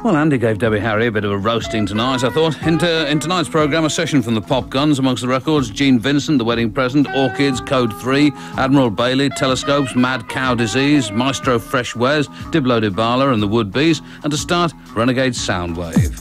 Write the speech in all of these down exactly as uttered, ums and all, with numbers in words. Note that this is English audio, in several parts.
Well, Andy gave Debbie Harry a bit of a roasting tonight, I thought. In, to, in tonight's programme, a session from the Pop Guns. Amongst the records, Gene Vincent, The Wedding Present, Orchids, Code three, Admiral Bailey, Telescopes, Mad Cow Disease, Maestro Fresh Wares, Diblo Dibala and the Would-Be's, and to start, Renegade Soundwave.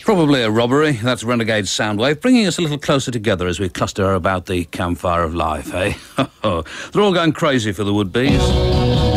Probably a robbery. That's Renegade Soundwave, bringing us a little closer together as we cluster about the campfire of life, eh? They're all going crazy for the would-bes.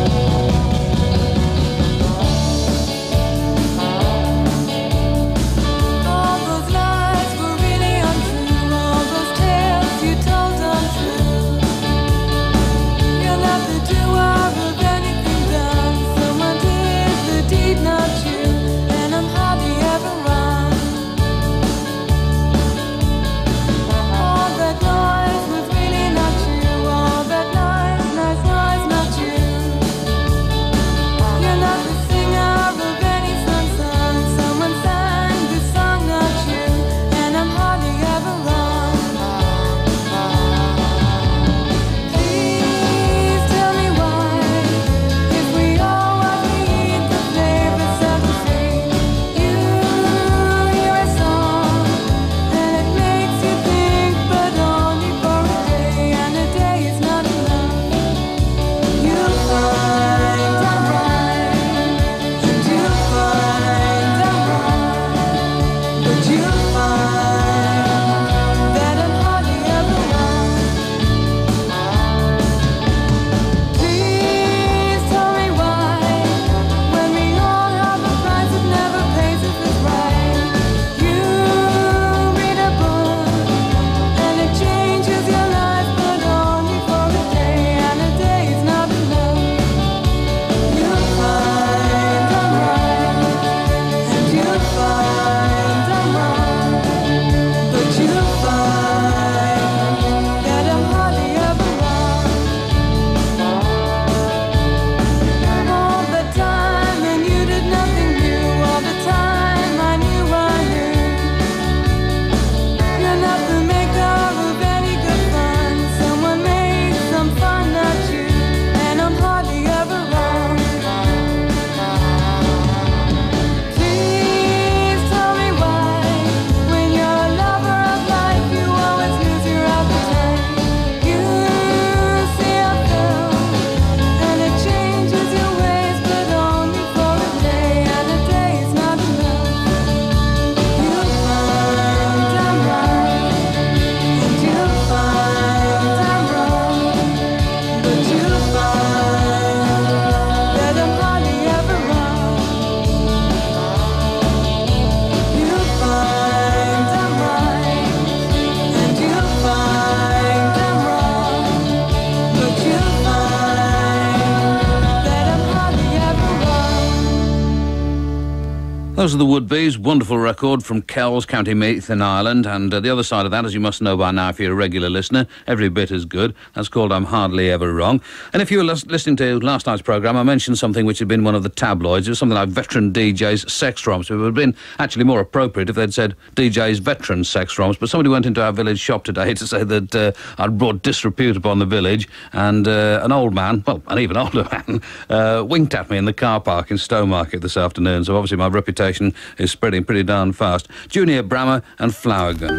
Those are the Would-Bes, wonderful record from Kells, County Meath in Ireland, and uh, the other side of that, as you must know by now if you're a regular listener, every bit as good. That's called I'm Hardly Ever Wrong. And if you were lis- listening to last night's programme, I mentioned something which had been one of the tabloids. It was something like veteran D Js sex romps. It would have been actually more appropriate if they'd said D Js veteran sex romps, but somebody went into our village shop today to say that uh, I'd brought disrepute upon the village, and uh, an old man, well, an even older man, uh, winked at me in the car park in Stowmarket this afternoon, so obviously my reputation is spreading pretty darn fast. Junior Brammer and Flowergun.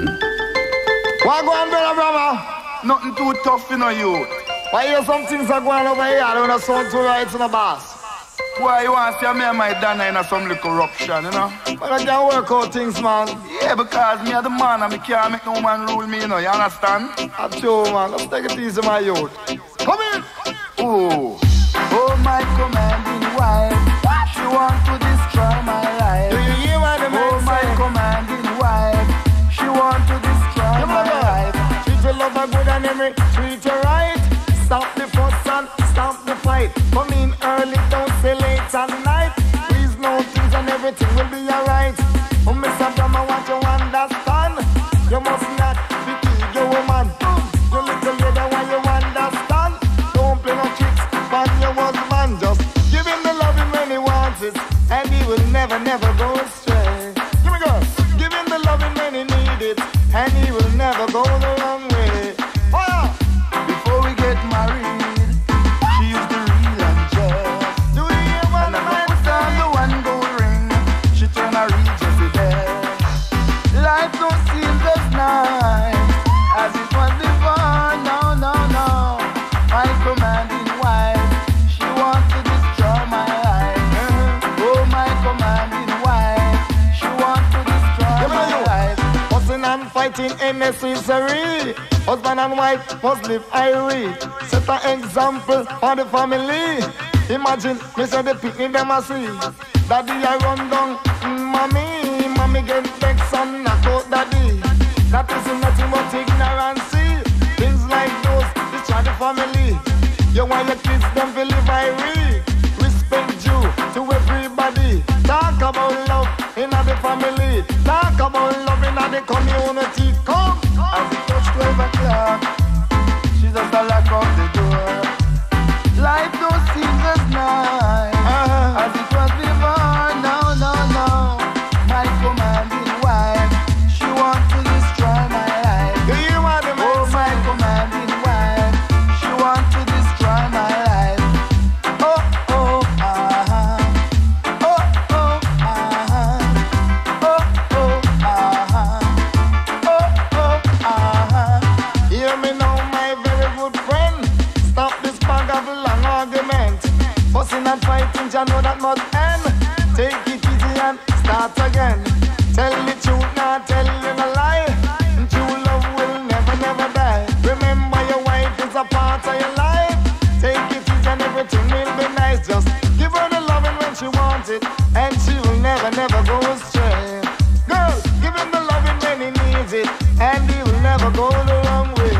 What go on, brother, brother? Nothing too tough, you know, you. Why hear some things are going over here? I don't sound too right in the boss. Why you want to see me and my Dana in some little corruption, you know? But I can't work out things, man. Yeah, because me are the man and me can't make no man rule me, you know, you understand? I'm true, man. Let's take it easy, my youth. Come in! Oh, oh, my commanding wife. She want to destroy my life. Do you hear what the man Oh, my say? Commanding wife. She want to destroy Come my on, life. Treat your lover good and every treat you right. Stop the fuss and stop the fight. Come in early, don't stay late at night. Please know things and everything will be alright. Oh, Mister Brahma, want you understand? You must not be killed, your woman. You little lady, when you understand? Don't play no tricks, but your husband. Just give him the loving when he wants it, and he will never, never go astray. Give me go. Give him the loving when he needs it, and he will never go the wrong way. Oh, yeah. Before we get married, she used the real and just. Do you hear what and I put on the one gold ring, she turned her real just to death. Life don't seem as nice as it was before. No, no, no. My commanding wife, she wants to destroy my life. Oh, my commanding wife, nothing unnecessary. Husband and wife must live irate. Set an example for the family. Imagine me say the picnic them a see. Daddy I run down, mm, mommy, mommy get vexed and knock out daddy. That is nothing but ignorance. Things like those destroy the family. You want your kids them to live irate. Respect due to everybody. Talk about love in the family. Talk about love in the community. Come as it touch twelve o'clock. She just a lock up the door. Life don't seem as nice uh-huh. as it was before. No, no, no. My commanding wife, she wants to destroy my life. Do you want to oh, my commanding wife, she wants to destroy my life. Oh, oh, uh-huh. Oh, oh, uh-huh. Oh, oh, uh-huh. Oh, oh, uh-huh. Hear me now, my very good friend. Stop this bag of long argument. Fussing and fighting, you know that must end. Take it easy and start again. Tell the truth, not tell you a lie. True love will never, never die. Remember your wife is a part of your life. Take it easy and everything will be nice. Just give her the loving when she wants it, and she will never, never go astray. Girl, give him the loving when he needs it, and he will never go the wrong way.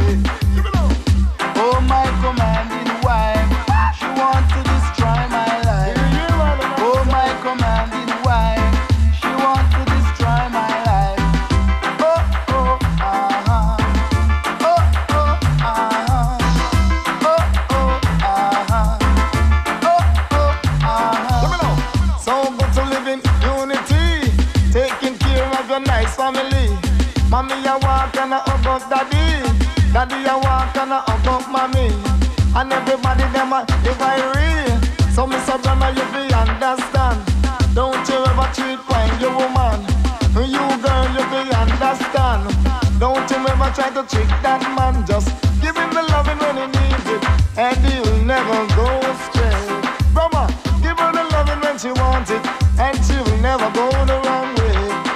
Oh, my commanding wife, she wants to destroy my life. Oh, my commanding wife, she wants to destroy my life. Oh, oh, uh-huh. Oh, oh, uh-huh. Oh, oh, uh-huh. Oh, oh, uh-huh. So good to live in unity, taking care of your nice family. Mommy, you walk and I hug up daddy. Daddy, you walk and I hug up mommy. And everybody them a live irate. So me say brother, you be understand. Don't you ever treat wine your woman. You girl, you be understand. Don't you ever try to trick that man. Just give him the loving when he needs it, and he'll never go astray. Brother, give her the loving when she wants it, and she will never go the wrong way.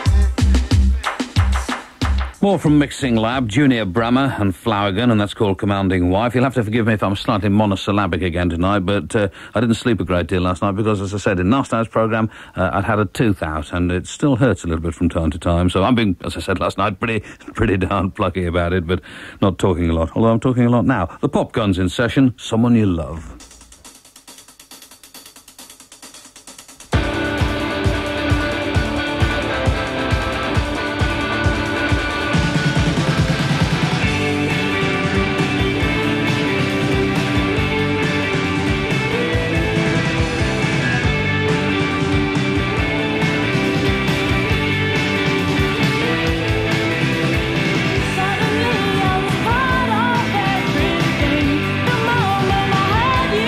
More from Mixing Lab, Junior Brammer and Flowergun, and that's called Commanding Wife. You'll have to forgive me if I'm slightly monosyllabic again tonight, but uh, I didn't sleep a great deal last night because, as I said, in last night's programme, uh, I'd had a tooth out, and it still hurts a little bit from time to time. So I'm being, as I said last night, pretty pretty darn plucky about it, but not talking a lot, although I'm talking a lot now. The Pop Guns in session, Someone You Love. Suddenly I was caught off everything. The moment I had you.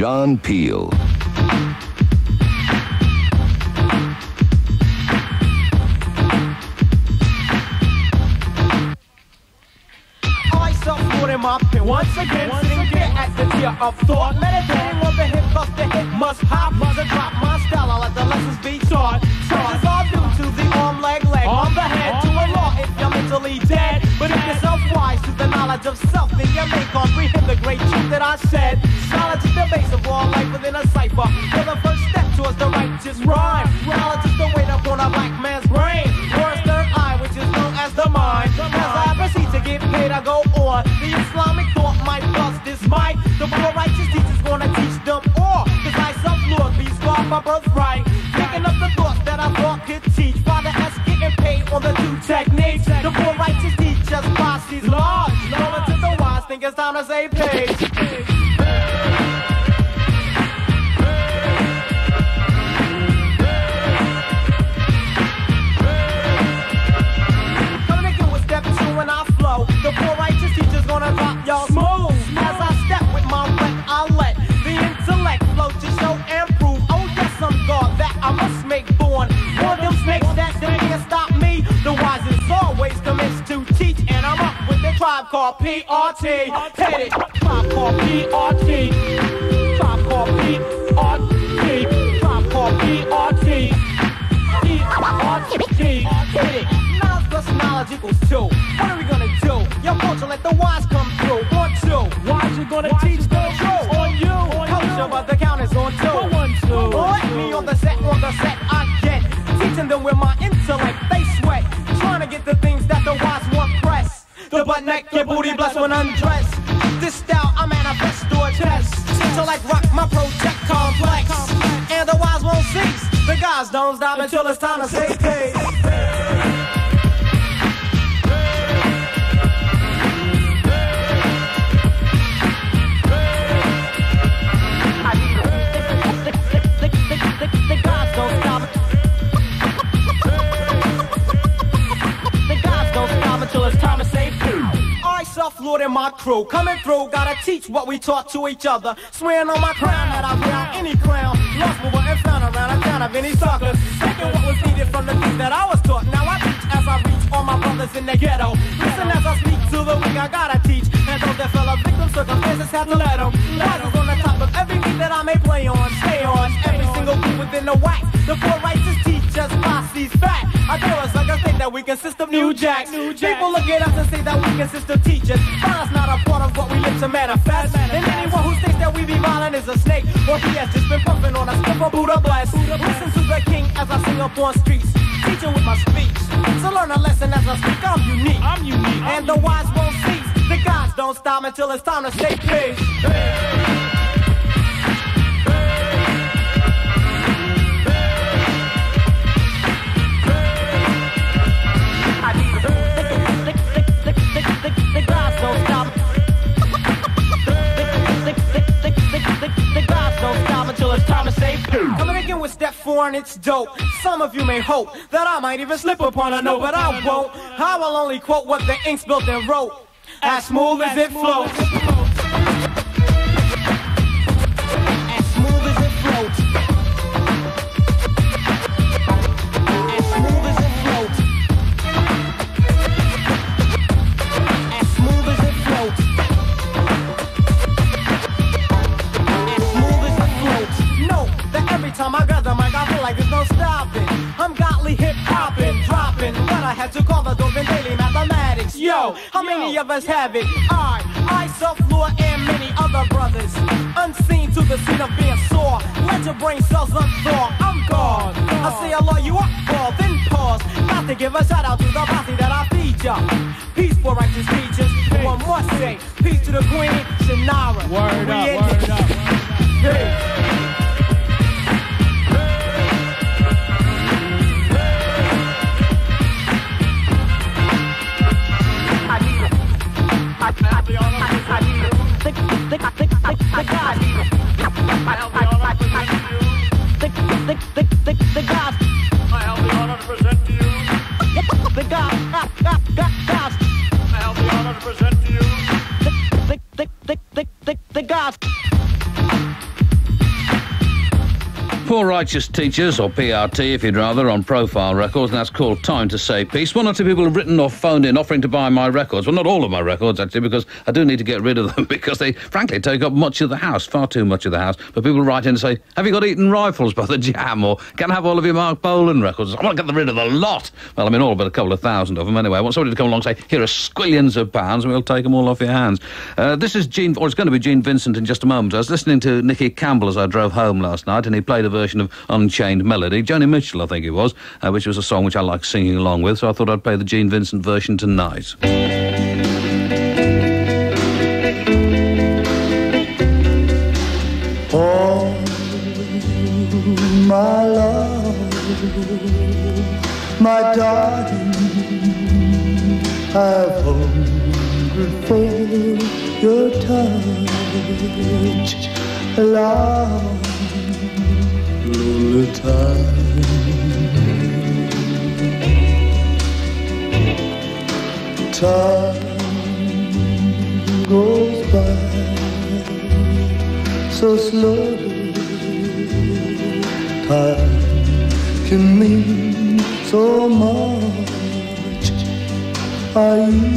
John Peel. In my pen. Once again, Once sitting again, here at the tier of thought, meditating on the hip of the hit must hop, must drop my style. I let the lessons be taught. Such is all due to the arm, leg, leg, on the head, to a law if you're mentally dead. But if you're self-wise to the knowledge of self, then you may comprehend the great truth that I said. Knowledge is the base of all life within a cipher. For the first step towards the righteous rhyme. Knowledge is the weight upon a black man's brain. Words third eye, which is known as the mind. As I proceed to get paid, I go on. The Islamic thought might bust this mic. The poor righteous teacher's gonna teach them all. Cause I self-lord, be scarred my birthright. Picking up the thoughts that I thought could teach. Father S getting paid on the two techniques. The poor righteous teachers pass these laws. Knowing to the wise, think it's time to say peace. When I flow, the poor righteous teacher's gonna drop y'all smooth. As I step with my wet, I let the intellect flow to show and prove. Oh yes, I'm God that I must make born. One of them snakes that they can't stop me. The wise is always commenced to teach, and I'm up with the tribe called P R T. Headed, tribe called P R T. Tribe called P R T. Tribe called P R T. P R T. Hit it. Plus knowledge equals two. What are we gonna do? Your culture, let the wise come through. On two. Wise, you gonna wise teach the truth. On you. On culture, you. But the count is on two. On one, two. Let me on the set, on the set, I get. Teaching them with my intellect, they sweat. Trying to get the things that the wise want press. The butt neck, your booty blessed when undressed. This style, I manifest or test. So like rock my project complex. And the wise won't cease. The guys don't stop until it's time to say peace. The gods don't stop. The gods don't stop until it's time to say peace. I self-lord and my crew coming through, gotta teach what we taught to each other. Swearing on my crown that I wear any crown. Lost but wasn't found around a town of any suckers. Taking what was needed from the things that I was taught. Now I teach as I reach all my brothers in the ghetto. Listen as I speak to the weak, I gotta teach. And those that fell a victim, circumstances had to let them. Rises on the top of every beat that I may play on. Stay on every single group within the wax. The four righteous teachers, posse's fat. I tell us like I think that we consist of new jacks. New jacks. People look at us and say that we consist of teachers. But that's not a part of what we live to manifest. And anyone who thinks that we be violent is a snake, or he has just been puffing on a stiff of Buddha bless. Listen to the king as I sing up on streets, teaching with my speech. So learn a lesson as I speak. I'm unique. I'm unique. And the wise won't cease. The gods don't stop until it's time to say peace. Hey. The gods don't stop. The gods don't stop until it's time to say peace. Coming again with step four and it's dope. Some of you may hope that I might even slip upon a note, but I won't. I will only quote what the ink's built and wrote. As smooth as it flows. As smooth as it floats. As smooth as it floats. As smooth as it floats. As smooth as it floats. Know that every time I grab the mic, I feel like there's no stopping. I'm godly hip-hopping, dropping what I had to call the dope in daily mathematics. Yo, how many of us have it? I, I, self-lure, and many other brothers. Unseen to the scene of being sore. Let your brain cells unthaw. I'm God. I say I law you up, ball, then pause. Got to give a shout out to the posse that I feature. Peace for righteous teachers. Hey. One must say, peace to the queen, Shannara. Word up, word up, word up. Hey. The gods. I have the honor to present to you. The gods. Gods. I have the honor to present to you. The the the the the the gods. Poor Righteous Teachers, or P R T if you'd rather, on Profile Records, and that's called Time to Say Peace. One or two people have written or phoned in offering to buy my records. Well, not all of my records, actually, because I do need to get rid of them because they, frankly, take up much of the house, far too much of the house. But people write in and say, have you got Eton Rifles by the Jam, or can I have all of your Mark Bolan records? I want to get rid of the lot. Well, I mean, all but a couple of thousand of them anyway. I want somebody to come along and say, here are squillions of pounds, and we'll take them all off your hands. Uh, this is Gene, or it's going to be Gene Vincent in just a moment. I was listening to Nicky Campbell as I drove home last night, and he played a version of Unchained Melody, Joni Mitchell I think it was, uh, which was a song which I like singing along with, so I thought I'd play the Gene Vincent version tonight. Oh, my love, my darling, I've hungered for your touch, love. Lonely time, time goes by so slowly. Time can mean so much. Are you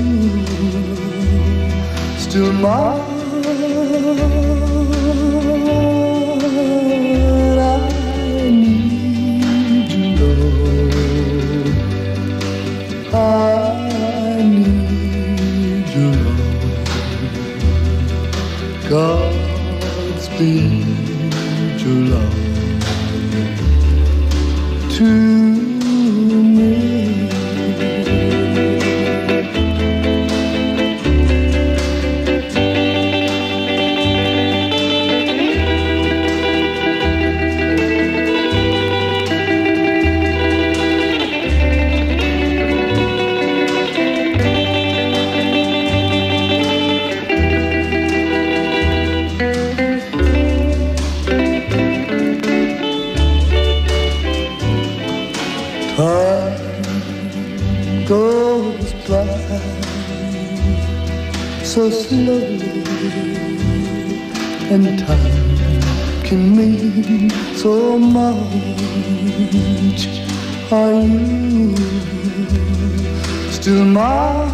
still mine? I need your love, Godspeed your love to me. Time goes by so slowly, and time can mean so much. Are you still mine?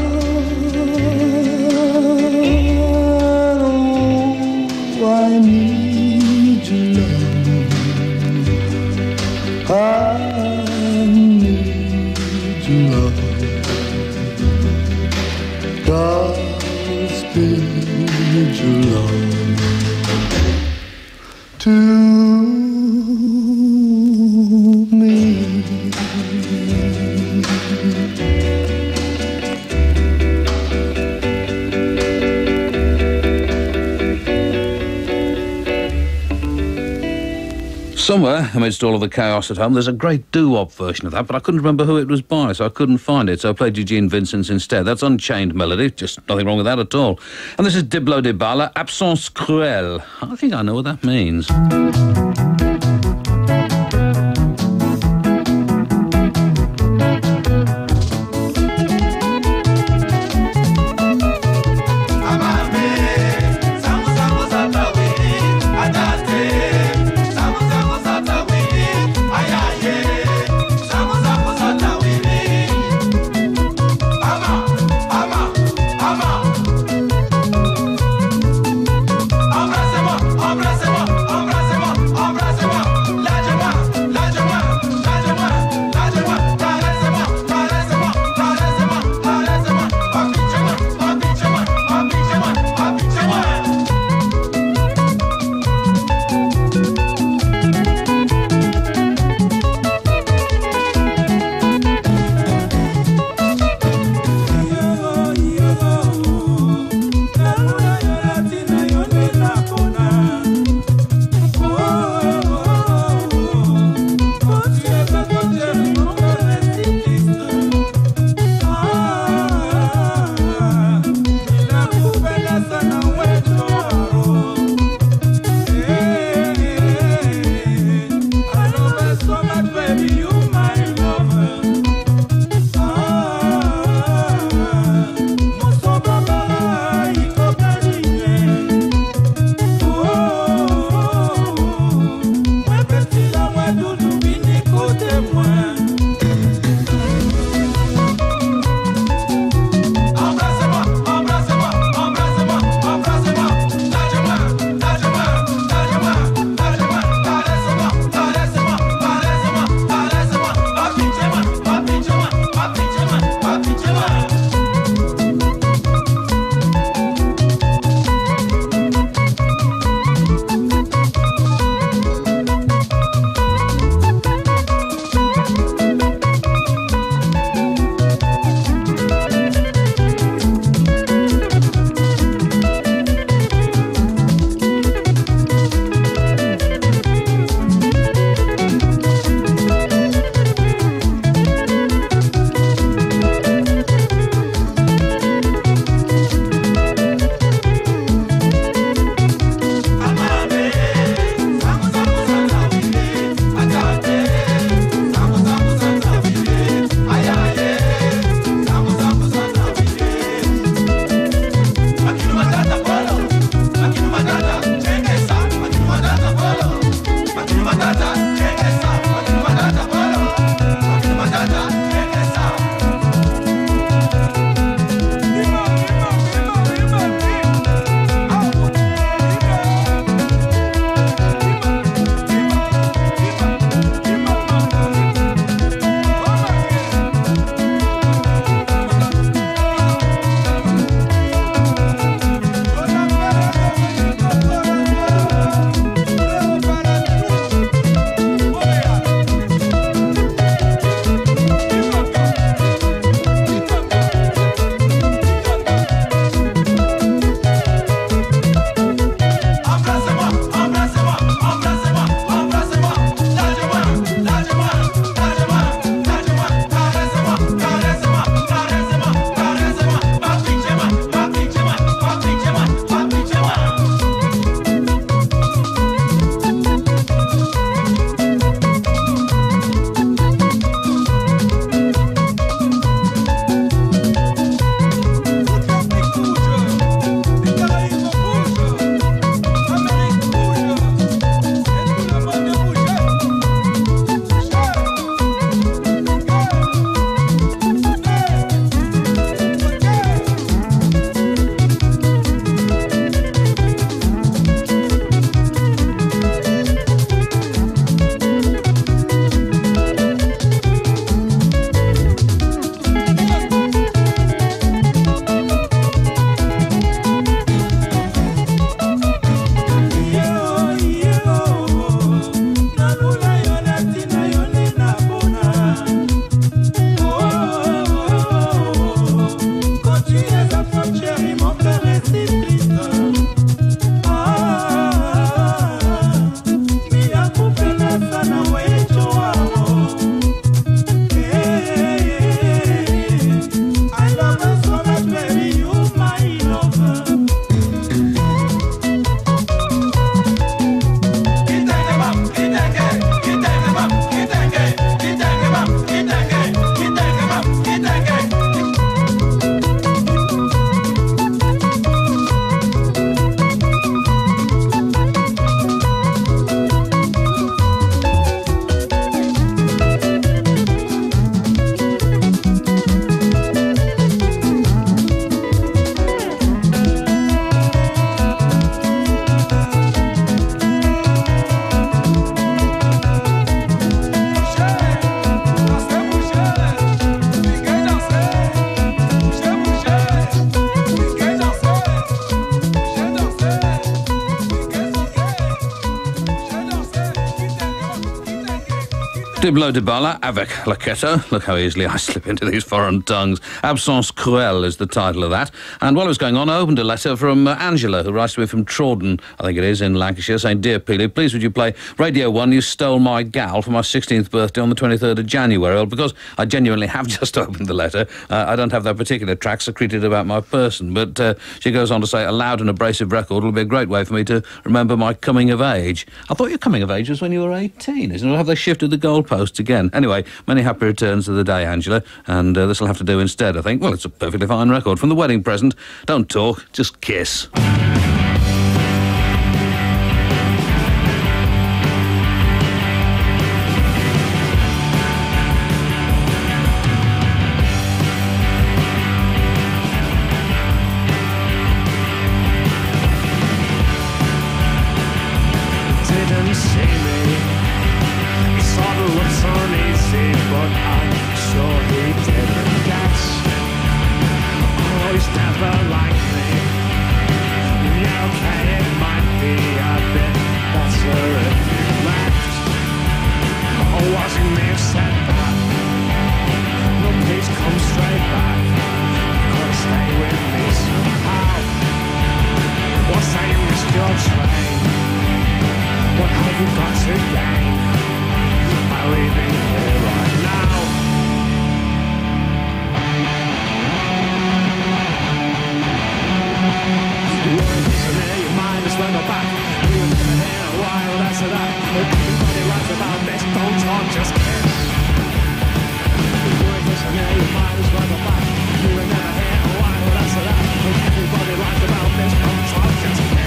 Oh, I need your love. I love, Godspeed your love to me. Somewhere, amidst all of the chaos at home, there's a great doo-wop version of that, but I couldn't remember who it was by, so I couldn't find it, so I played Eugene Vincent's instead. That's Unchained Melody, just nothing wrong with that at all. And this is Diblo Dibala, Absence Cruelle. I think I know what that means. Embrace-moi, embrace-moi, embrace-moi. Diblo Dibala, avec Laketo. Look how easily I slip into these foreign tongues. Absence Cruelle is the title of that. And while it was going on, I opened a letter from uh, Angela, who writes to me from Trawden, I think it is, in Lancashire, saying, Dear Peely, please would you play Radio one, You Stole My Gal, for my sixteenth birthday on the twenty-third of January. Well, because I genuinely have just opened the letter, uh, I don't have that particular track secreted about my person. But uh, she goes on to say, a loud and abrasive record will be a great way for me to remember my coming of age. I thought your coming of age was when you were eighteen, isn't it? Or have they shifted the goalposts again? Anyway, many happy returns of the day, Angela, and uh, this will have to do instead, I think. Well, it's a perfectly fine record. From the wedding present, don't talk, just kiss. Didn't see me. He saw the looks uneasy, but I'm sure he didn't guess. Oh, he's never like me. Yeah, okay, it might be a bit better if you left. Oh, watching me have said that. No, please come straight back. Gotta stay with me somehow. Or say you missed your train. What have you got to gain by leaving here right now? You weren't listening, you might as well go back. You were never here a while, that's a that. Everybody writes about this, don't talk, just kiss. You weren't listening, you might as well go back. You were never here a while, that's a that. Everybody writes about this, don't talk, just kiss.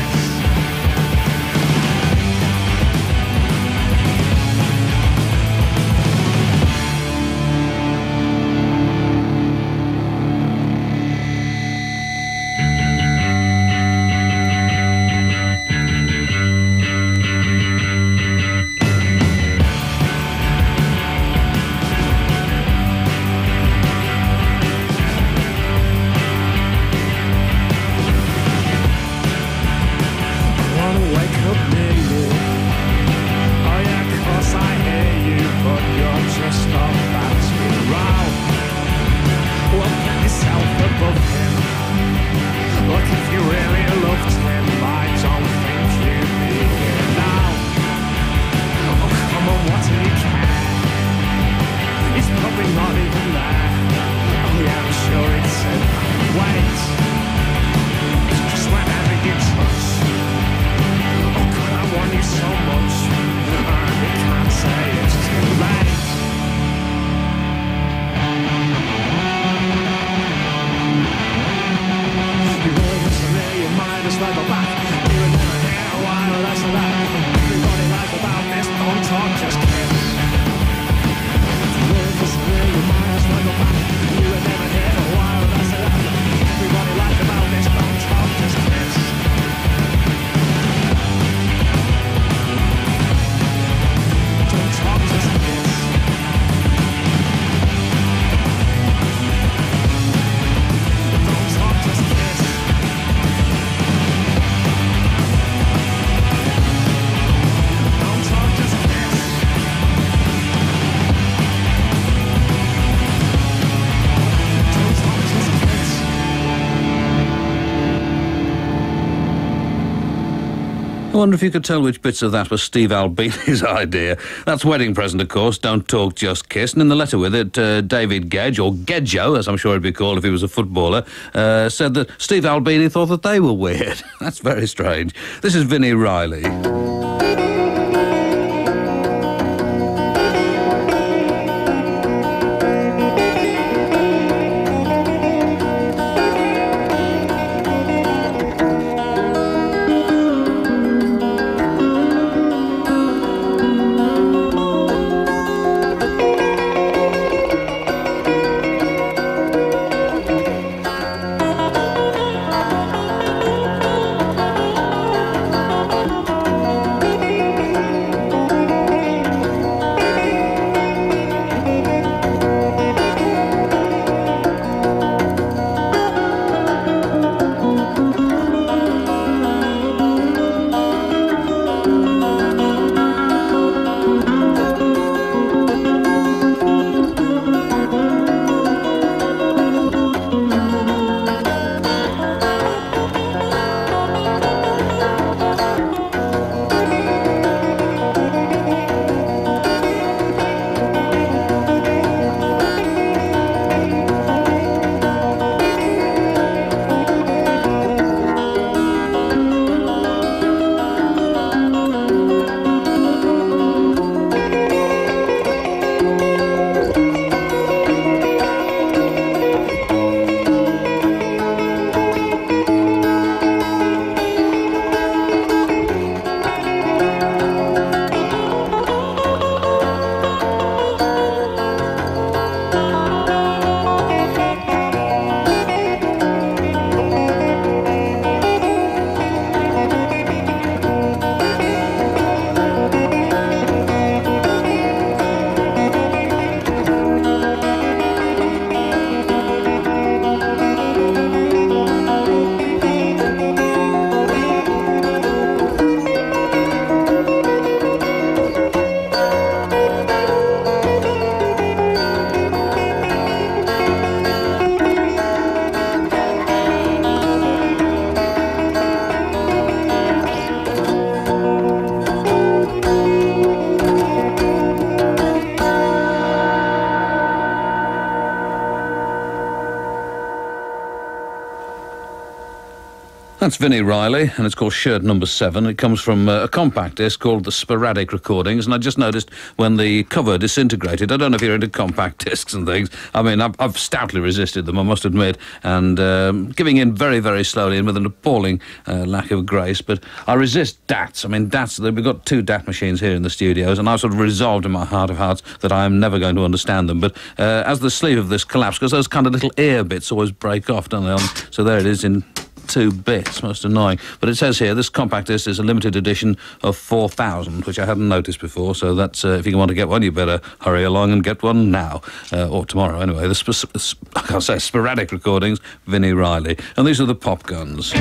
I wonder if you could tell which bits of that was Steve Albini's idea. That's wedding present, of course, Don't Talk, Just Kiss. And in the letter with it, uh, David Gedge, or Gedjo, as I'm sure he'd be called if he was a footballer, uh, said that Steve Albini thought that they were weird. That's very strange. This is Vinnie Riley. That's Vinnie Riley, and it's called Shirt Number Seven. It comes from uh, a compact disc called The Sporadic Recordings, and I just noticed when the cover disintegrated, I don't know if you're into compact discs and things, I mean, I've, I've stoutly resisted them, I must admit, and um, giving in very, very slowly and with an appalling uh, lack of grace, but I resist D A Ts. I mean, D A Ts, we've got two D A T machines here in the studios, and I've sort of resolved in my heart of hearts that I am never going to understand them, but uh, as the sleeve of this collapsed, because those kind of little ear bits always break off, don't they? So there it is in two bits, most annoying. But it says here, this compact disc is a limited edition of four thousand, which I hadn't noticed before, so that's, uh, if you want to get one, you better hurry along and get one now, uh, or tomorrow anyway. The sp- sp- I can't say, Sporadic Recordings, Vinnie Riley. And these are the Pop Guns.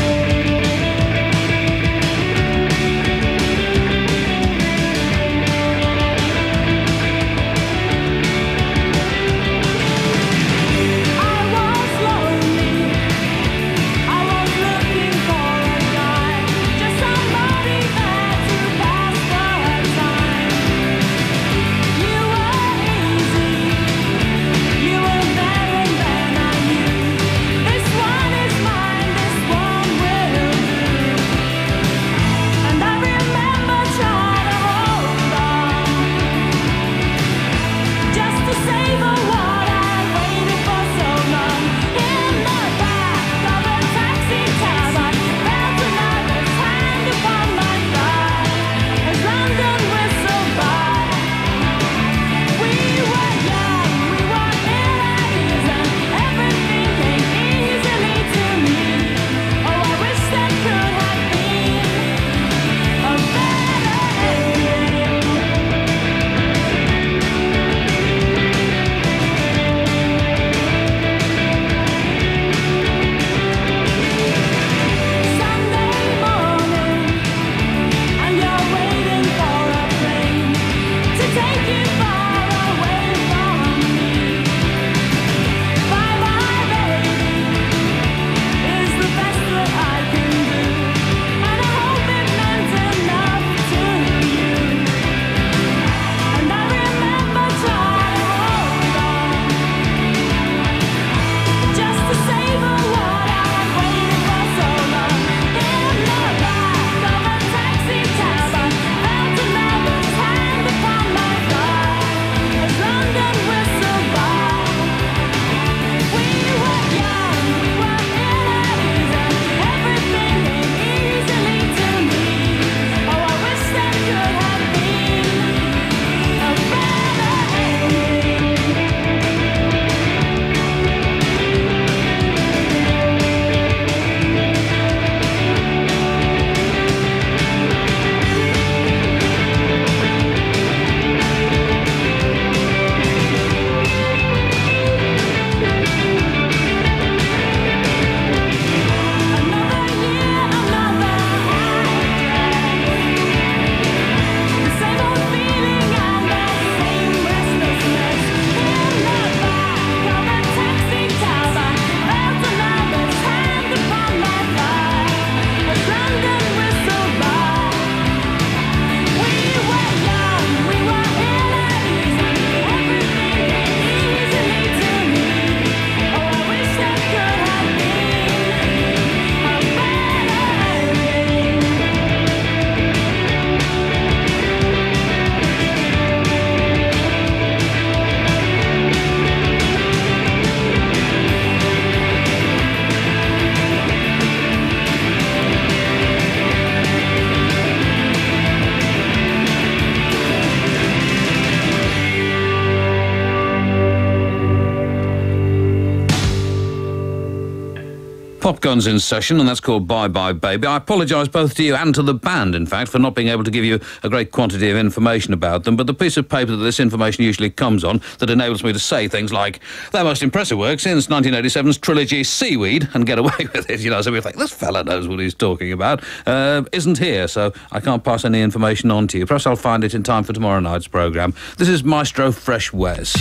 Pop Guns in session, and that's called Bye Bye Baby. I apologise both to you and to the band, in fact, for not being able to give you a great quantity of information about them, but the piece of paper that this information usually comes on that enables me to say things like, their most impressive work since nineteen eighty-seven's trilogy Seaweed, and get away with it, you know, so we think, this fella knows what he's talking about, uh, isn't here, so I can't pass any information on to you. Perhaps I'll find it in time for tomorrow night's programme. This is Maestro Fresh Wes.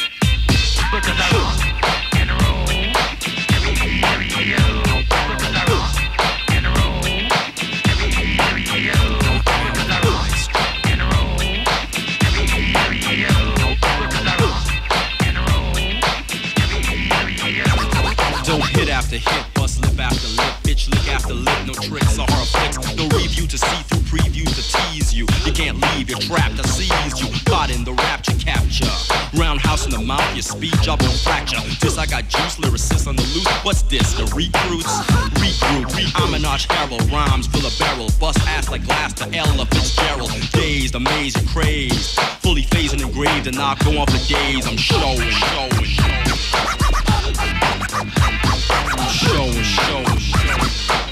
Because I rock and roll. after hit, bust lip after lip, bitch lick after lip, no tricks or horror flicks, no review to see through, previews to tease you. You can't leave, you're trapped, I seize you, caught in the rapture capture. Roundhouse in the mouth, your speed job won't fracture. Just I got juice, lyricists on the loose. What's this? The recruits? Regroup. I'm an arch arrow, rhymes full of barrel, bust ass like glass to Ella Fitzgerald. Dazed, amazed, and crazed, fully phased and engraved, and I'll go on for days. I'm showing, showing, showing. Showing, showing, showing.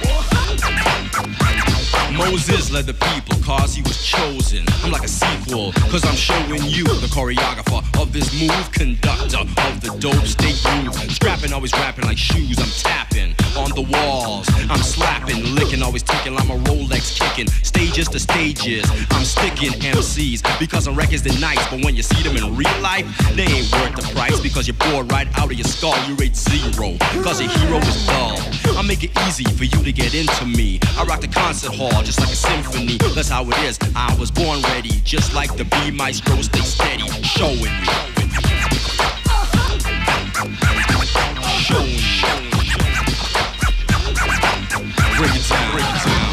Moses led the people cause he was chosen. I'm like a sequel cause I'm showing you the choreographer of this move, conductor of the dope state groove. Scrapping, always rapping like shoes. I'm tapping on the walls, I'm slapping, licking, always ticking like my Rolex kicking. Stages to stages, I'm sticking M Cs because on records they're nice, but when you see them in real life, they ain't worth the price because you're bored right out of your skull. You rate zero cause your hero is dull. I make it easy for you to get into me. I rock the concert hall just like a symphony. That's how it is. I was born ready, just like the B maestro. Stay steady, showing me. Showing me. Break it down, break it down.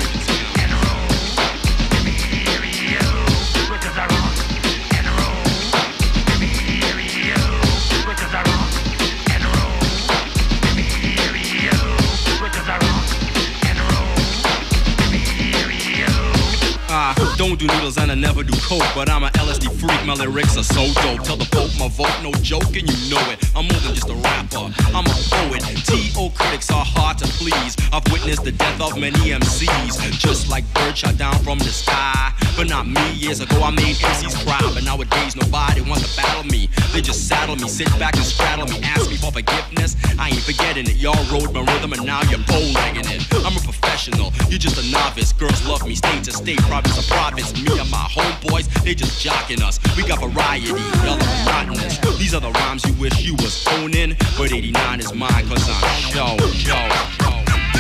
Don't do needles and I never do coke, but I'm a L S D freak, my lyrics are so dope. Tell the Pope my vote, no joke, and you know it. I'm more than just a rapper, I'm a poet. T O critics are hard to please. I've witnessed the death of many M Cs, just like birds shot down from the sky. But not me, years ago I made M Cs cry. But nowadays nobody wants to battle me. They just saddle me, sit back and straddle me, ask me for forgiveness. I ain't forgetting it, y'all rode my rhythm and now you're bow-legging it. I'm a professional, you're just a novice. Girls love me, state to state, province to province. Me and my homeboys, they just jocking us. We got variety, y'all are monotonous. These are the rhymes you wish you was owning, but eighty-nine is mine cause I'm show, show, show.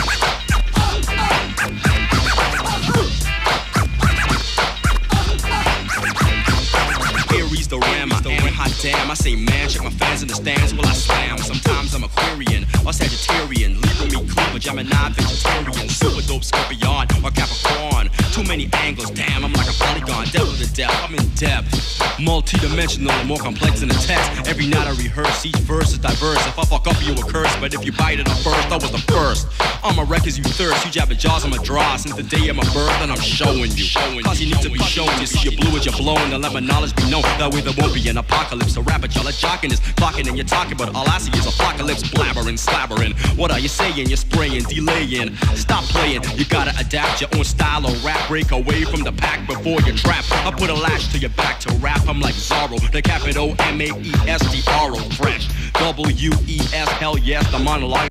Aries the ram, I am hot damn. I say man, check my fans in the stands while I slam. Sometimes I'm Aquarian or Sagittarian, Libra me, Cleaver, Gemini, vegetarian, super dope, Scorpion or Capricorn. Too many angles, damn, I'm like a polygon, devil to death, I'm in depth. Multi-dimensional and more complex than a text. Every night I rehearse, each verse is diverse. If I fuck up, you a curse, but if you bite it up first, I was the first. On my records you thirst, you jabbing jaws on my draw. Since the day of my birth, and I'm showing you. Showing Cause you need to be shown, you see you blue as you're blown. And let my knowledge be known, that way there won't be an apocalypse. A rapper, y'all are jocking is clocking and you're talking, but all I see is apocalypse, blabbering, slabbering. What are you saying? You're spraying, delaying. Stop playing, you gotta adapt your own style or rap. Break away from the pack before you trap. I put a lash to your back to rap. I'm like Zorro, the capital M A E S T R O, fresh. W E S, hell yes, the monologue.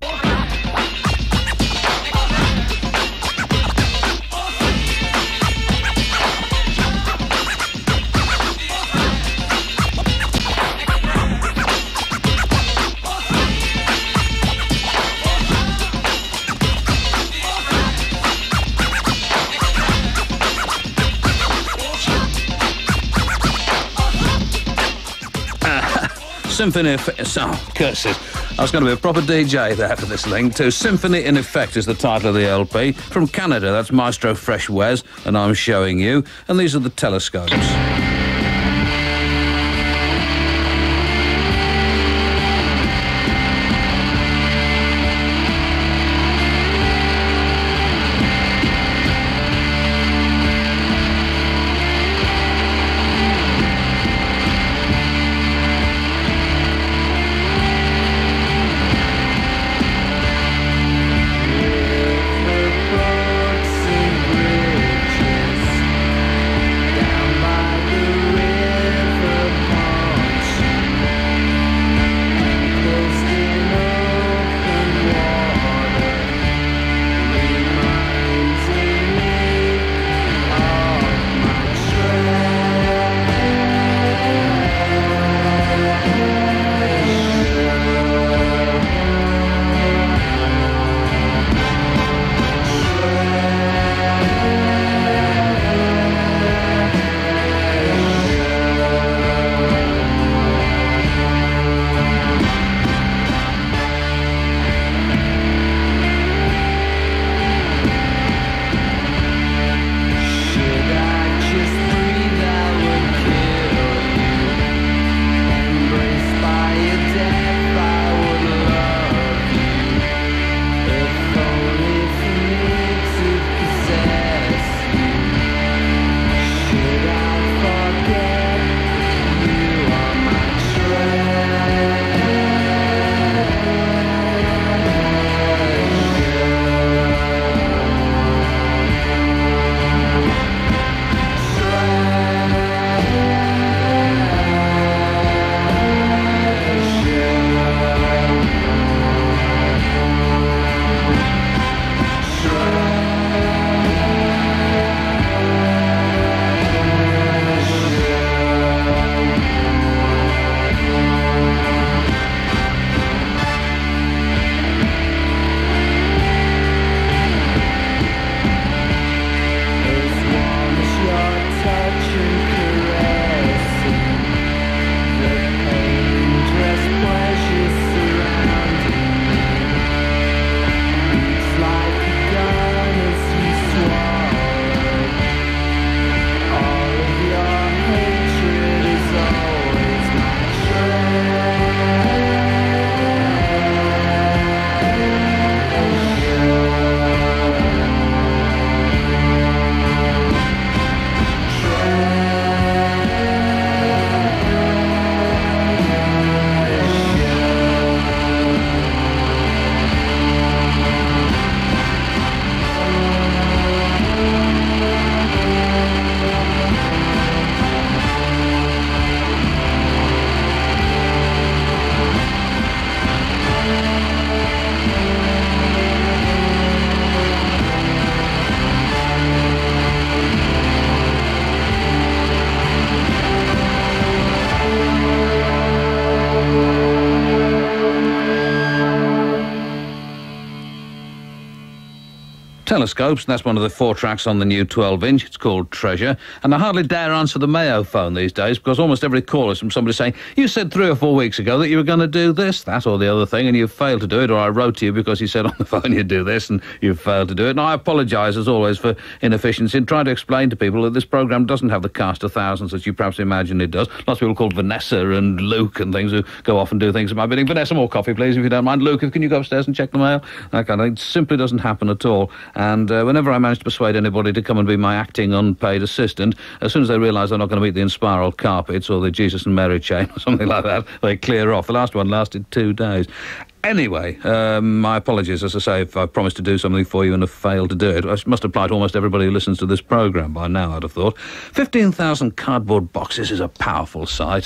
Symphony, oh, curses. I was going to be a proper D J there for this link to Symphony in Effect is the title of the L P. From Canada, that's Maestro Fresh Wes, and I'm showing you. And these are the Telescopes. Down by Telescopes, that's one of the four tracks on the new twelve inch. It's called Treasure. And I hardly dare answer the Mayo phone these days because almost every call is from somebody saying, you said three or four weeks ago that you were going to do this, that or the other thing, and you failed to do it, or I wrote to you because you said on the phone you'd do this and you failed to do it. And I apologise, as always, for inefficiency in trying to explain to people that this programme doesn't have the cast of thousands that you perhaps imagine it does. Lots of people called Vanessa and Luke and things who go off and do things at my bidding. Vanessa, more coffee, please, if you don't mind. Luke, can you go upstairs and check the mail? That kind of thing. It simply doesn't happen at all. And uh, whenever I manage to persuade anybody to come and be my acting unpaid assistant, as soon as they realise they're not going to meet the Inspiral carpets or the Jesus and Mary chain or something like that, they clear off. The last one lasted two days. Anyway, um, my apologies, as I say, if I promised to do something for you and have failed to do it. I must apply to almost everybody who listens to this programme by now, I'd have thought. fifteen thousand cardboard boxes is a powerful sight.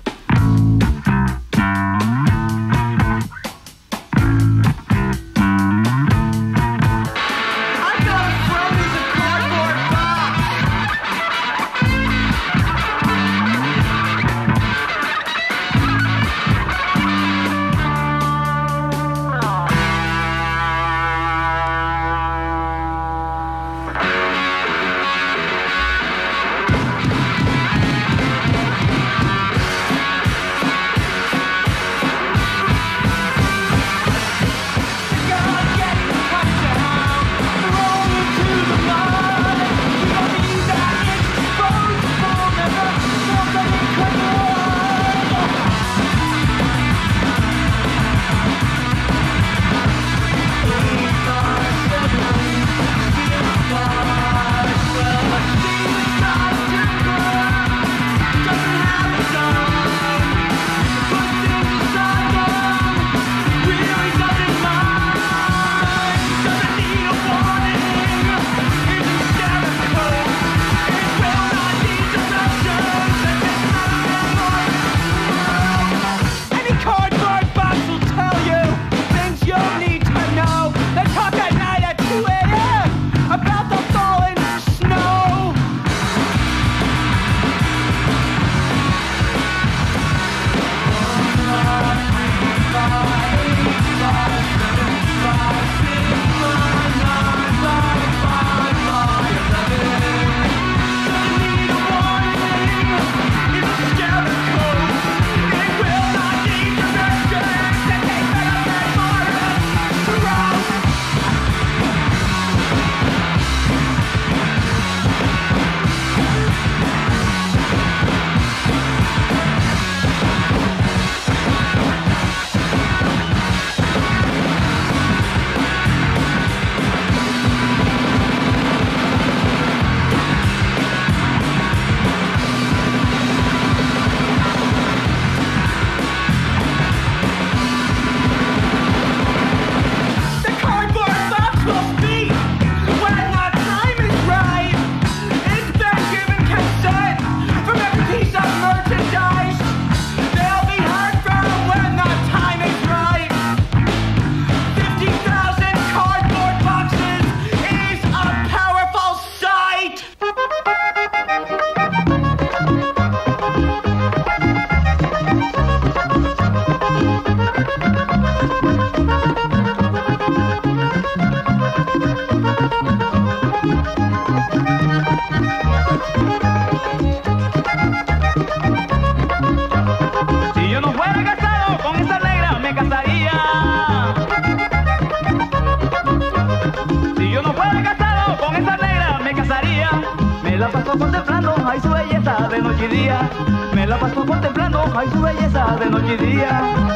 Contemplando, ay su belleza de noche y día. Me la paso contemplando, ay su belleza de noche y día.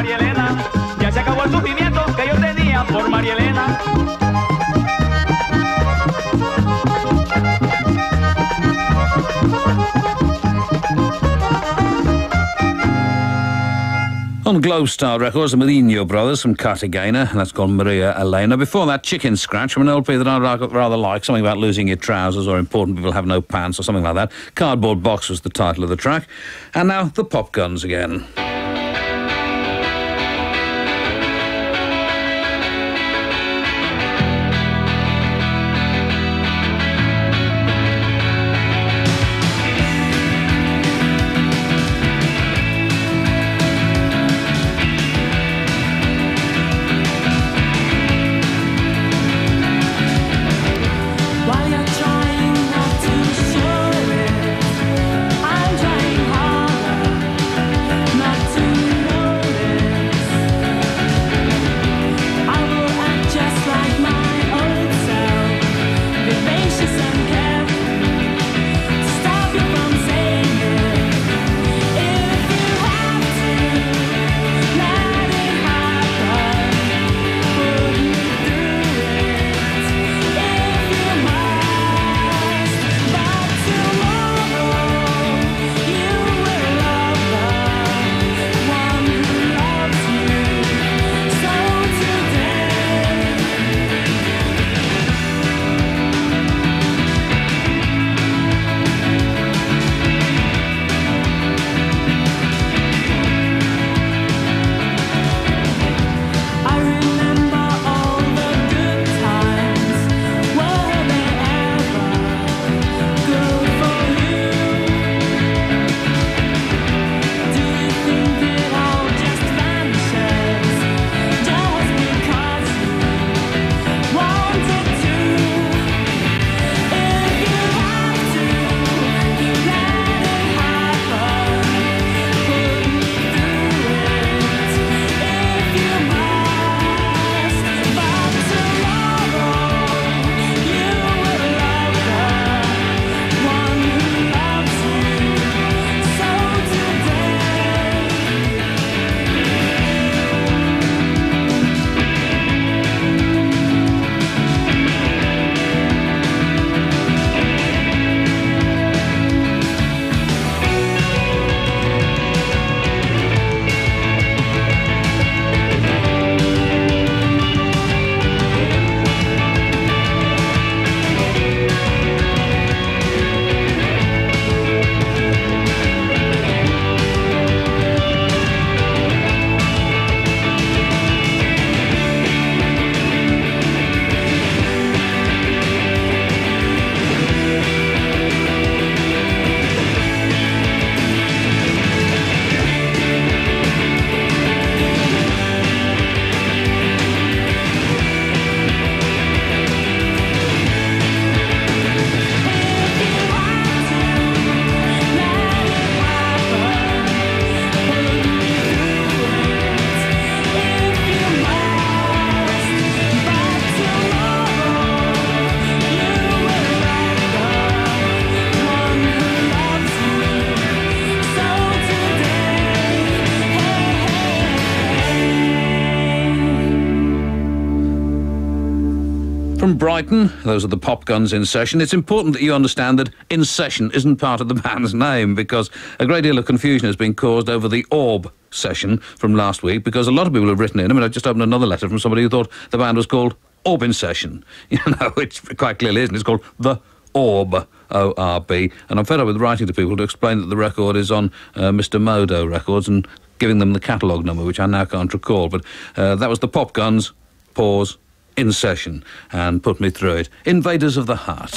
María Elena. Ya se acabó el sufrimiento que yo tenía por María Elena. On Glowstar Records, the Medino Brothers from Cartagena, and that's called Maria Elena. Before that, Chicken Scratch from an L P that I rather like, something about losing your trousers or important people have no pants or something like that. Cardboard Box was the title of the track. And now, the Pop Guns again. From Brighton, those are the Pop Guns In Session. It's important that you understand that In Session isn't part of the band's name, because a great deal of confusion has been caused over the Orb session from last week, because a lot of people have written in. I mean, I just opened another letter from somebody who thought the band was called Orb In Session. You know, which quite clearly isn't. It's called The Orb, O R B. And I'm fed up with writing to people to explain that the record is on uh, Mister Modo Records and giving them the catalogue number, which I now can't recall. But uh, that was the Pop Guns, pause, In Session, and put me through it. Invaders of the Heart.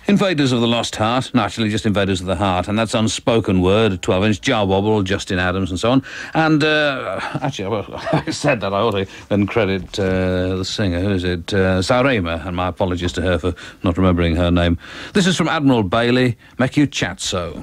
Invaders of the Lost Heart, no, actually just Invaders of the Heart, and that's Unspoken Word, twelve inch, Jar Wobble, Justin Adams and so on. And, uh, actually, I said that, I ought to then credit uh, the singer, who is it, uh, Saurema, and my apologies to her for not remembering her name. This is from Admiral Bailey, Make You Chat So.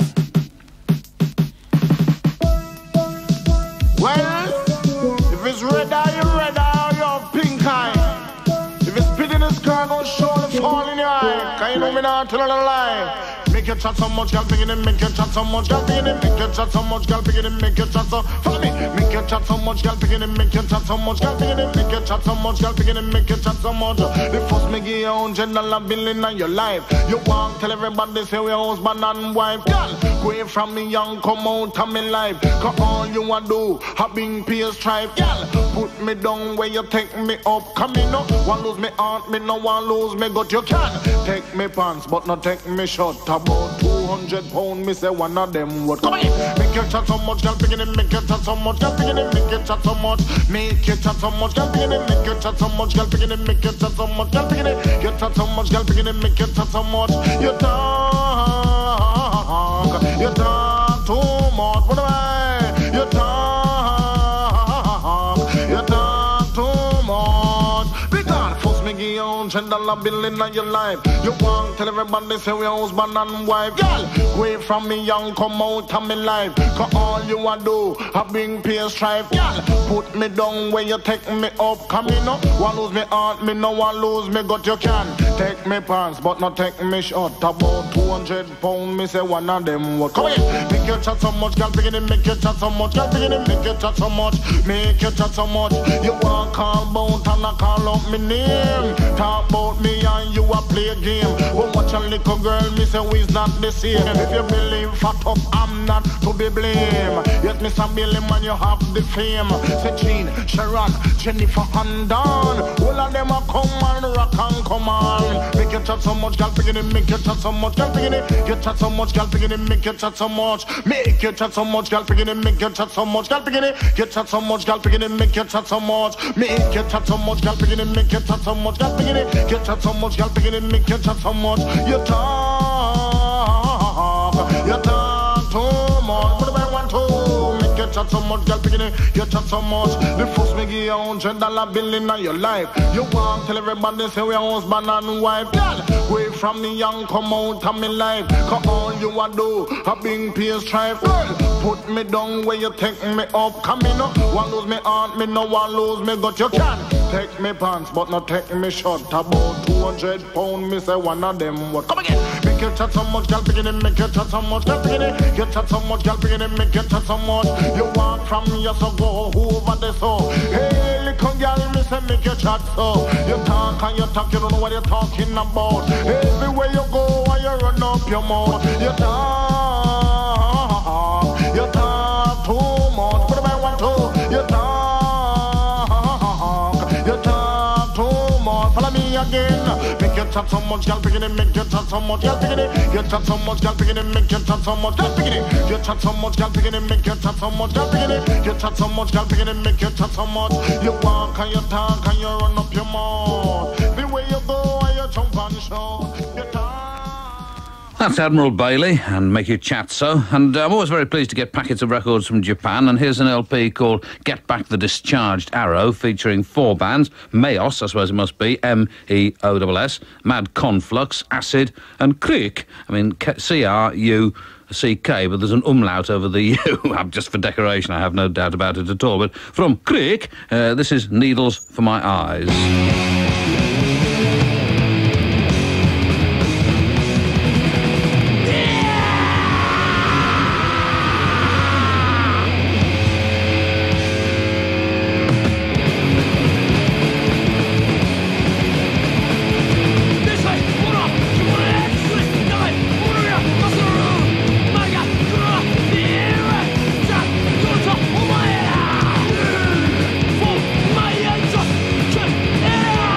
Well, if it's red eye, you're red eye, you're pink eye. If it's pit in the sky, I'm gonna show the fall in your eye. Cause you know me not tell a lie. Make you chat so much, girl, begin to make you chat so much, girl, begin to make you chat so much, girl, begin to make you chat so. Follow me. Make you chat so much, girl, begin to make you chat so much, girl, begin to make you chat so much, girl, begin to make you chat so much. The first me give you a hundred dollar bill in your life. You want tell everybody say we husband and wife, girl. Go away from me young, come out of me life. Cause all you want do, have been peer strife, girl. Put me down where you take me up. Come in up, want lose me heart, me no want lose me gut. You can take me pants, but not take me short. About two hundred pound, me say one of them would come in. Make you chat so much, girl, begin to make you chat so much, girl, begin to make you chat so much. Make you chat so much, girl, begin to make you chat so much, girl, begin to make you chat so much, girl, begin to you chat so much, girl, begin to make you chat so much. You talk, you talk too much. What am I? You talk, you talk too much. Because first me give you a hundred dollar bill in your life. You want tell everybody say we husband and wife, girl. Away from me young, come out of me life. Cause all you want do, I bring peer strife, girl. Put me down where you take me up. Come in up, want lose me heart, me no want lose me gut. You can take me pants, but not take me short. About two hundred pound, me say one of them would come in. Make you chat so much, girl, begin to make you chat so much, girl, begin to make you chat so much, make you chat so much. You want call bout and I call up me name. Talk about me and you a play a game. Oh, watch a little girl, me say we's not the same. If you believe fat up, I'm not to be blamed. Yet Mister Billy, man, you have the fame. Say Jean, Sharon, Jennifer, and Dawn. All of them are come and rock and come on. Make you chat so much, girl, begin to make you chat so much, girl, begin to you chat so much, girl, begin to make you chat so much. Make you chat so much, girl, begin to make you chat so much, girl, begin to you chat so much, girl, begin to make you chat so much. Make you chat so much, girl, begin to make you chat so much, girl, begin to you chat so much, girl, begin to make you chat so much. You talk, you talk too much. What do I want to make you chat so much, girl, begin to you chat so much. The first me give you a hundred dollar bill in your life. You want tell everybody say we husband and wife, girl. Away from me young, come out of me life. Cause all you want do, a big peer strife, girl. Put me down where you take me up. Come in up, want lose me heart, me no want lose me gut. You can take me pants, but not take me short. About two hundred pound, me say one of them would come again. Make you chat so much, girl, begin to make you chat so much, girl, begin to you chat so much, girl, begin to make you chat so much. You walk from your so go over the so. Hey, little girl, me say make you chat so. You talk and you talk, you don't know what you're talking about. Everywhere you go, and you run up your mouth. You talk, you talk too much. What do I want to? You talk, you talk too much. Follow me again. Make you chat so much, girl, begin to make you chat so much, girl, begin to you chat so much, girl, begin to make you chat so much, girl, begin to you chat so much, girl, begin to make you chat so much, girl, begin to you chat so much, girl, begin to make you chat so much. You walk and you talk and you run up your mouth. The way you go and you jump and shout. You talk. That's Admiral Bailey and Make You Chat So. And uh, I'm always very pleased to get packets of records from Japan. And here's an L P called Get Back the Discharged Arrow, featuring four bands: Meos, I suppose it must be, M E O S S, Mad Conflux, Acid, and Creek. I mean, C R U C K, but there's an umlaut over the U. Just for decoration, I have no doubt about it at all. But from Creek, uh, this is Needles for My Eyes. Yeah!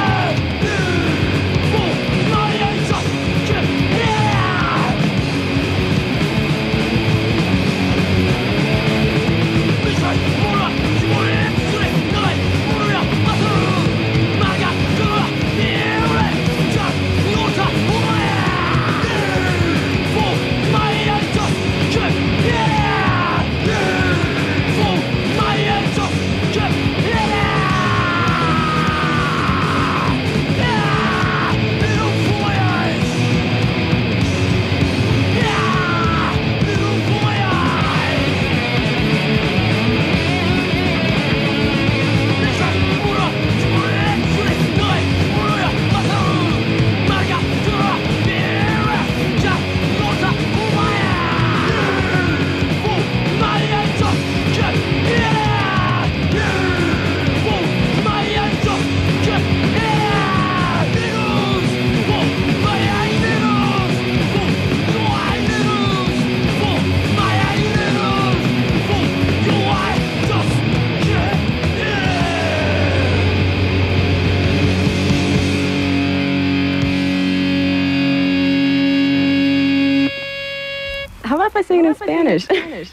I sing it in Spanish?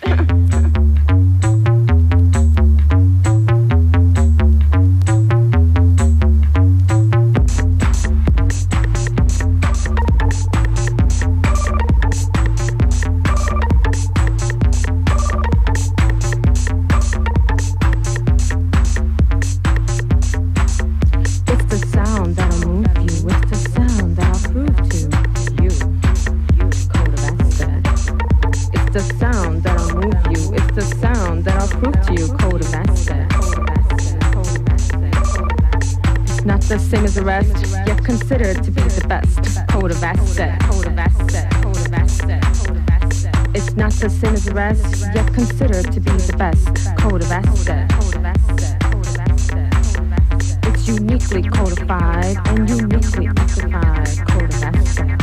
The same as the rest, yet considered to be the best. Code of asset. Code of asset. Code of asset. Code of asset. It's not the same as the rest, yet considered to be the best. Code of asset. Code of asset. Code of asset. It's uniquely codified and uniquely occupied. Code of asset.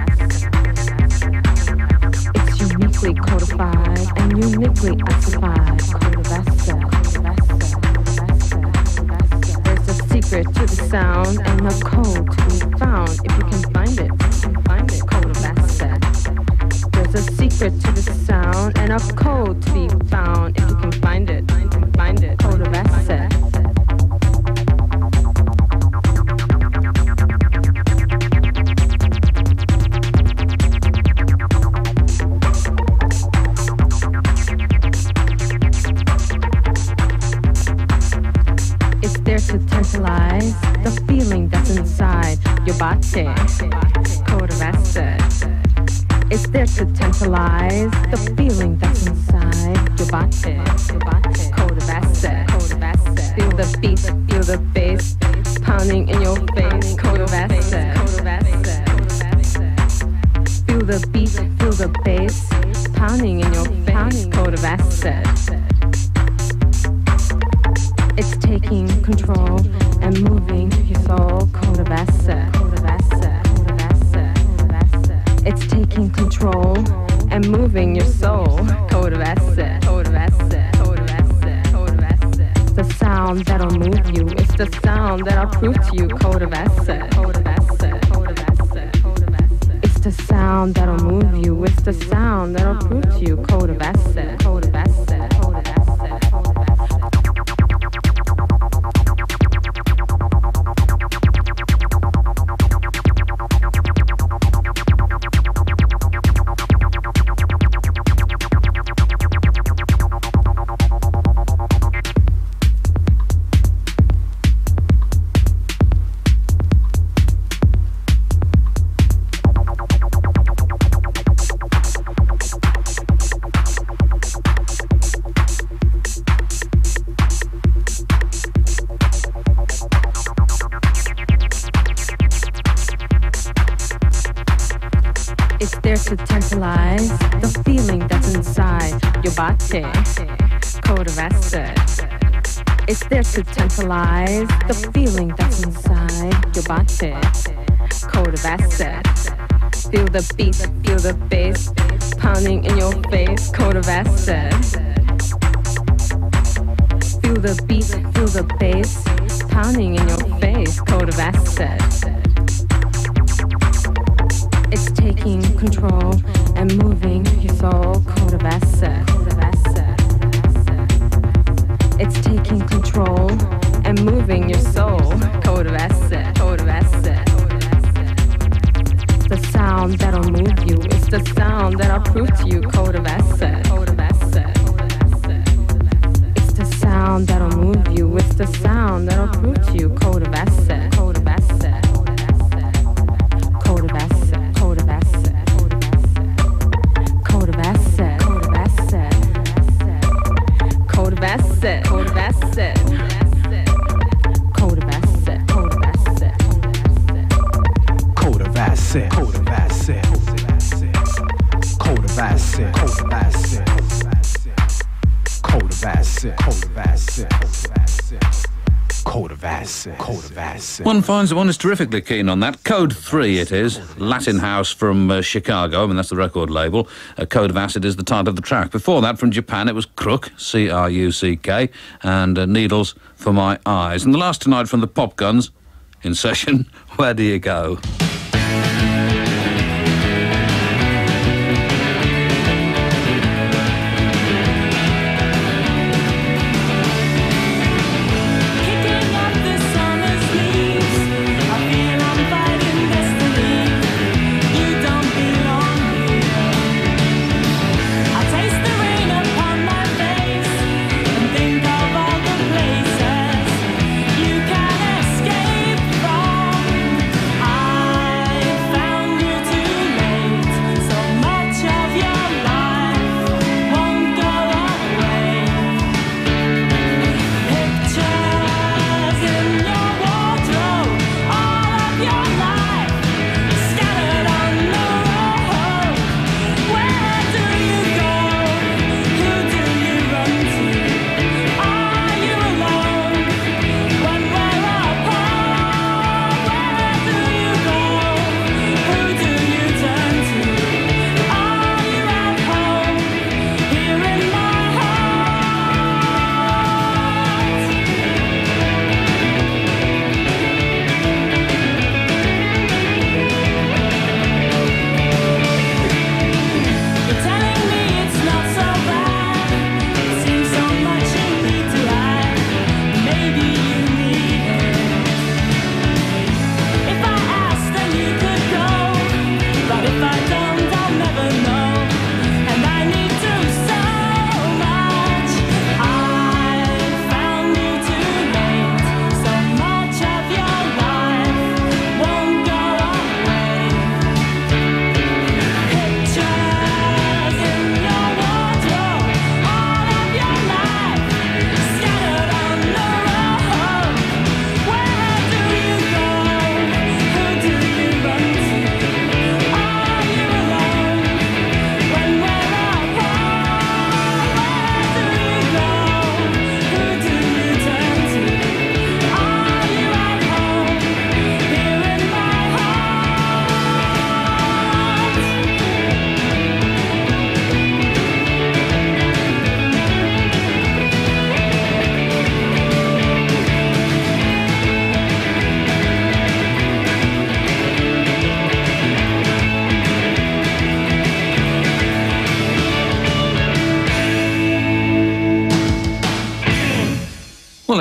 It's uniquely codified and uniquely occupied. Code of asset. Secret to the sound and a code to be found if you can find it. You can find it. Code of asset. There's a secret to the sound and a code to be found if you can find it. You can find it. Code of asset. To tantalize the feeling that's inside your body. Code of asset. It's there to tantalize the feeling that's inside your body. Code of asset. Code of asset. Feel the beat, feel the bass pounding in your face. Code of asset. Code of asset. Feel the beat, feel the bass pounding in your face. Code of asset. It's taking control and moving your soul. Code of asset. Code of asset. Code of asset. Code of asset. It's taking control and moving your soul. Code of asset. Code of asset. Code of asset. Code of asset. It's the sound that'll move you. It's the sound that'll prove to you. Code of asset. Code of asset. Code of asset. Code of asset. It's the sound that'll move you. It's the sound that'll prove to you. Code of asset. Code of asset. Code of asset. To tantalize the feeling that's inside your body. Code of asset. It's there to tantalize the feeling that's inside your body. Code of asset. Feel the beat, feel the bass pounding in your face. Code of asset. Feel the beat, feel the bass pounding in your face. Code of asset. It's taking control and moving your soul. Code of asset. Code of asset. It's taking control and moving your soul. Code of asset. Code of asset. It's the sound that'll move you. It's the sound that'll prove to you. Code of asset. Code of asset. It's the sound that'll move you. It's the sound that'll prove to you. Code of asset. Code of asset. Code of asset. Code of asset. Code of asset. Code of asset. Code of asset. Code of asset. Code of asset. Code of asset. Code of asset. Code of asset. Code of asset. Code of asset. Code of asset. Code of asset. Code of asset. Code of asset. One finds that one is terrifically keen on that. Code three it is. Latin House from uh, Chicago. I mean, that's the record label. Uh, Code of Acid is the title of the track. Before that, from Japan, it was Crook, C R U C K, and uh, Needles for My Eyes. And the last tonight from the Pop Guns, in session, Where Do You Go?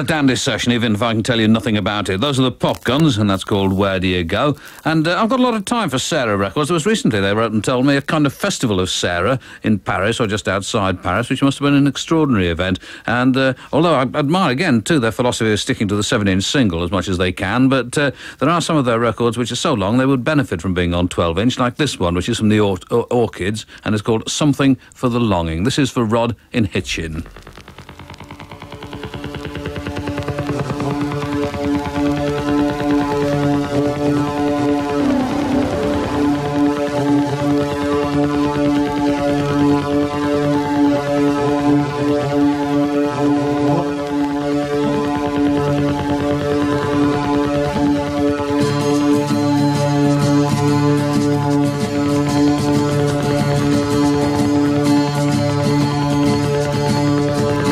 dandy session, even if I can tell you nothing about it. Those are the Pop Guns, and that's called Where Do You Go? And uh, I've got a lot of time for Sarah Records. There was recently, they wrote and told me, a kind of festival of Sarah in Paris, or just outside Paris, which must have been an extraordinary event. And uh, although I admire, again, too, their philosophy of sticking to the seven-inch single as much as they can, but uh, there are some of their records which are so long they would benefit from being on twelve-inch, like this one, which is from the Or- Or- Orchids, and it's called Something for the Longing. This is for Rod in Hitchin. Thank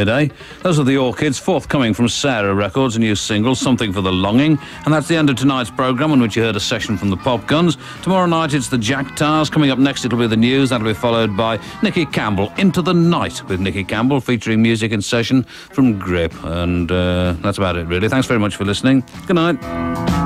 Friday. Those are the Orchids, forthcoming from Sarah Records, a new single, Something for the Longing. And that's the end of tonight's programme, in which you heard a session from the Pop Guns. Tomorrow night it's the Jack Tars. Coming up next it'll be the news. That'll be followed by Nicky Campbell, Into the Night with Nicky Campbell, featuring music and session from Grip. And uh, that's about it, really. Thanks very much for listening. Good night.